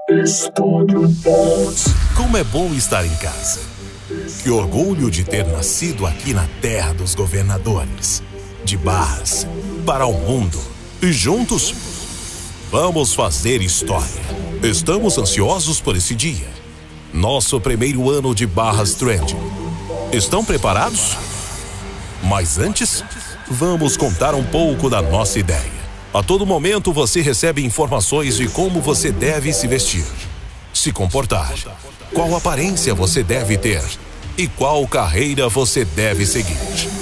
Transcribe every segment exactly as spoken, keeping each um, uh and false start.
Estúdio Volts. Como é bom estar em casa. Que orgulho de ter nascido aqui na terra dos governadores, de Barras, para o mundo. E juntos, vamos fazer história. Estamos ansiosos por esse dia. Nosso primeiro ano de Barras Trending. Estão preparados? Mas antes, vamos contar um pouco da nossa ideia. A todo momento você recebe informações de como você deve se vestir, se comportar, qual aparência você deve ter e qual carreira você deve seguir.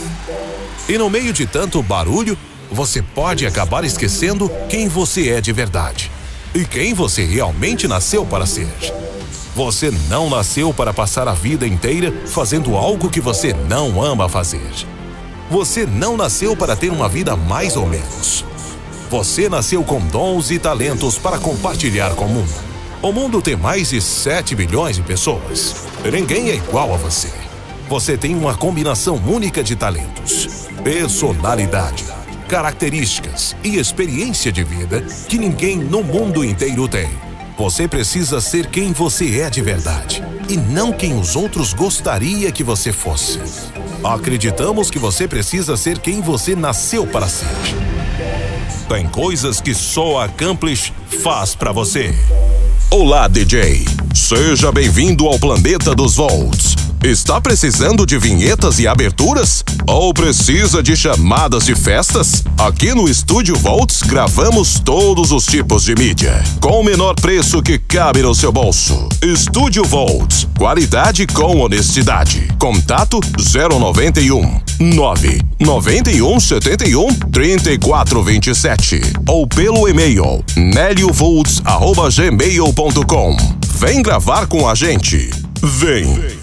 E no meio de tanto barulho, você pode acabar esquecendo quem você é de verdade e quem você realmente nasceu para ser. Você não nasceu para passar a vida inteira fazendo algo que você não ama fazer. Você não nasceu para ter uma vida mais ou menos. Você nasceu com dons e talentos para compartilhar com o mundo. O mundo tem mais de sete bilhões de pessoas. Ninguém é igual a você. Você tem uma combinação única de talentos, personalidade, características e experiência de vida que ninguém no mundo inteiro tem. Você precisa ser quem você é de verdade e não quem os outros gostariam que você fosse. Acreditamos que você precisa ser quem você nasceu para ser. Tem coisas que só a Accomplish faz pra você. Olá, D J. Seja bem-vindo ao planeta dos Volts. Está precisando de vinhetas e aberturas? Ou precisa de chamadas de festas? Aqui no Estúdio Volts gravamos todos os tipos de mídia, com o menor preço que cabe no seu bolso. Estúdio Volts, qualidade com honestidade. Contato zero noventa e um, nove noventa e um, setenta e um, trinta e quatro vinte e sete ou pelo e-mail neliovolts arroba gmail ponto com. Vem gravar com a gente. Vem!